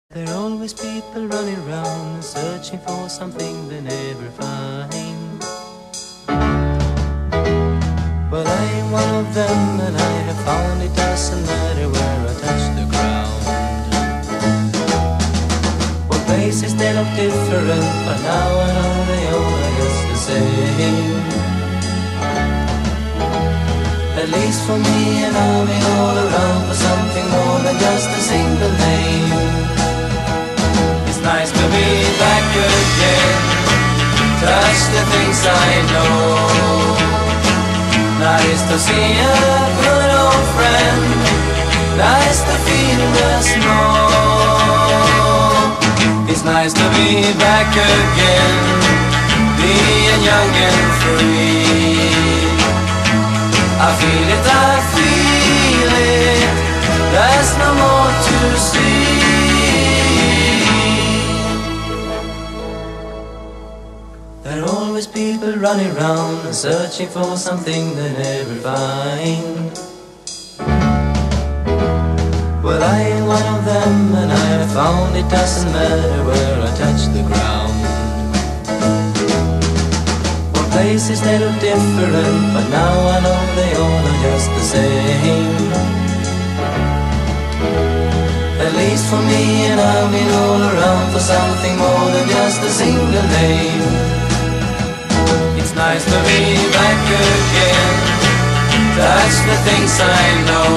There are always people running around searching for something they never find. But I ain't one of them, and I have found it doesn't matter where I touch the ground. Well, places they look different, but now I know they all are just the same. At least for me, and I'll be all around for something more than just a single name. It's nice to be back again, touch the things I know. Nice to see a good old friend, nice to feel the snow. It's nice to be back again, being young and free. I feel it, there's no more to see. There are always people running around and searching for something they never find. Well, I ain't one of them, and I have found it doesn't matter where I touch the ground. Well, places they look different, but now I know they all are just the same. At least for me, and I've been all around for something more than just a single name. It's nice to be back again, touch the things I know.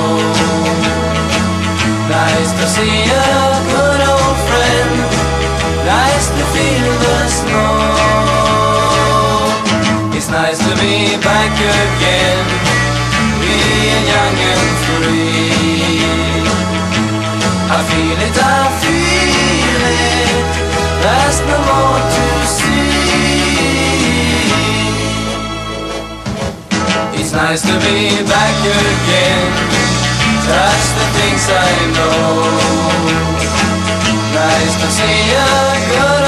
Nice to see a good old friend, nice to feel the snow. It's nice to be back again, being young and free. I feel it, there's no more to see. It's nice to be back again, touch the things I know. Nice to see a good